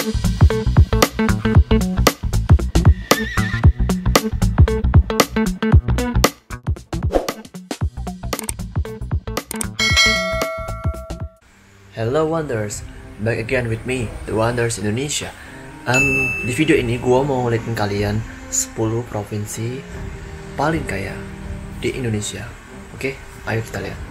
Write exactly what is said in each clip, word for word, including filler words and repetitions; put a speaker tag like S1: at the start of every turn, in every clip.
S1: Hello Wonders, back again with me, The Wonders Indonesia. Um, di video ini gue mau ngeliatin kalian sepuluh provinsi paling kaya di Indonesia. Oke, ayo kita lihat.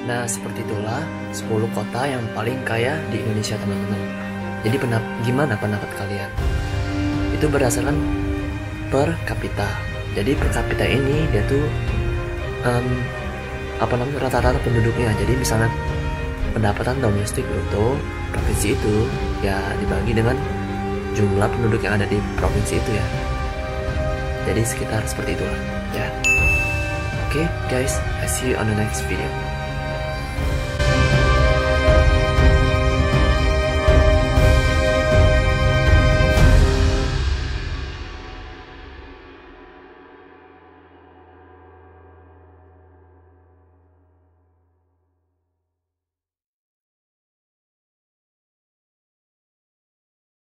S1: Nah, seperti itulah sepuluh kota yang paling kaya di Indonesia, teman-teman. Jadi penap gimana pendapat kalian? Itu berdasarkan per kapita. Jadi per kapita ini dia tuh um, apa namanya rata-rata penduduknya. Jadi misalnya pendapatan domestik bruto provinsi itu ya dibagi dengan jumlah penduduk yang ada di provinsi itu ya. Jadi sekitar seperti itulah ya. Oke okay, guys, I see you on the next video.